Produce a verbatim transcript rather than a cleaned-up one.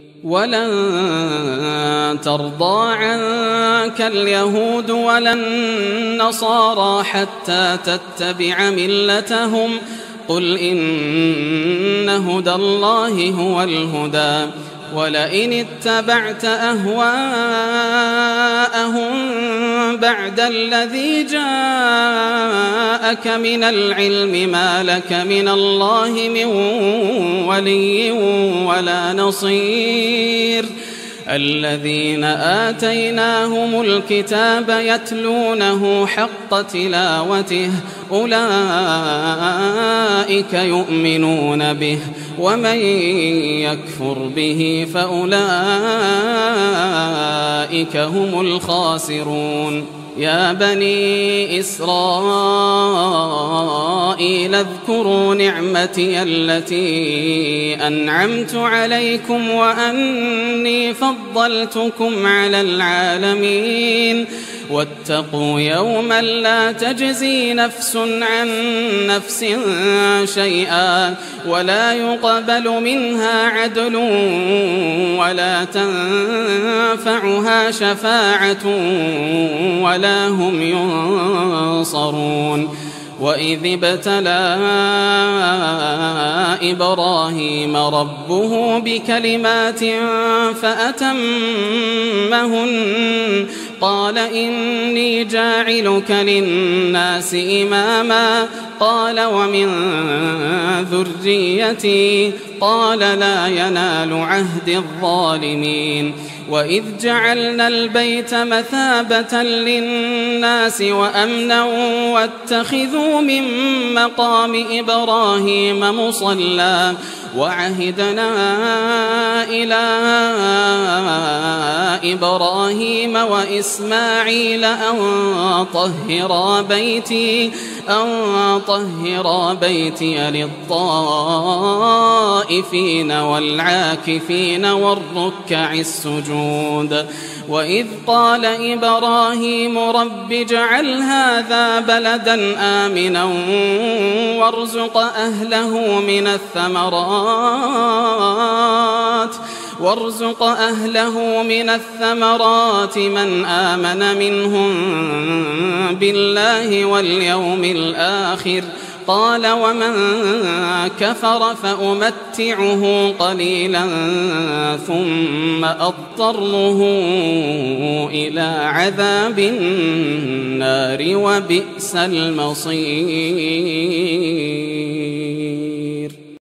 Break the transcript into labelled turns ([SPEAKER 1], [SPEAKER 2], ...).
[SPEAKER 1] ولن ترضى عنك اليهود ولا النصارى حتى تتبع ملتهم قل إن هدى الله هو الهدى ولئن اتبعت أهواءهم بعد الذي جاءك من العلم ما لك من الله من ولي ولا نصير الذين آتيناهم الكتاب يتلونه حق تلاوته أولئك يؤمنون به ومن يكفر به فأولئك هم الخاسرون يا بني إسرائيل اذكروا نعمتي التي أنعمت عليكم وأني فضلتكم على العالمين واتقوا يوما لا تجزي نفس عن نفس شيئا ولا يقبل منها عدل ولا تنفعها شفاعة ولا هم ينصرون وإذ ابتلى إبراهيم ربه بكلمات فأتمهن قال إني جاعلك للناس إماما قال ومن ذريتي قال لا ينال عهد الظالمين وإذ جعلنا البيت مثابة للناس وأمنا واتخذوا من مقام إبراهيم مصلى وعهدنا إلى إبراهيم وإسماعيل أن طهرا بيتي أن طهرا بيتي للطائفين والعاكفين والركع السجود وإذ قال إبراهيم رب اجعل هذا بلدا آمنا وارزق أهله من الثمرات وارزق أهله من الثمرات من آمن منهم بالله واليوم الآخر قال ومن كفر فأمتعه قليلا ثم أضطره إلى عذاب النار وبئس المصير.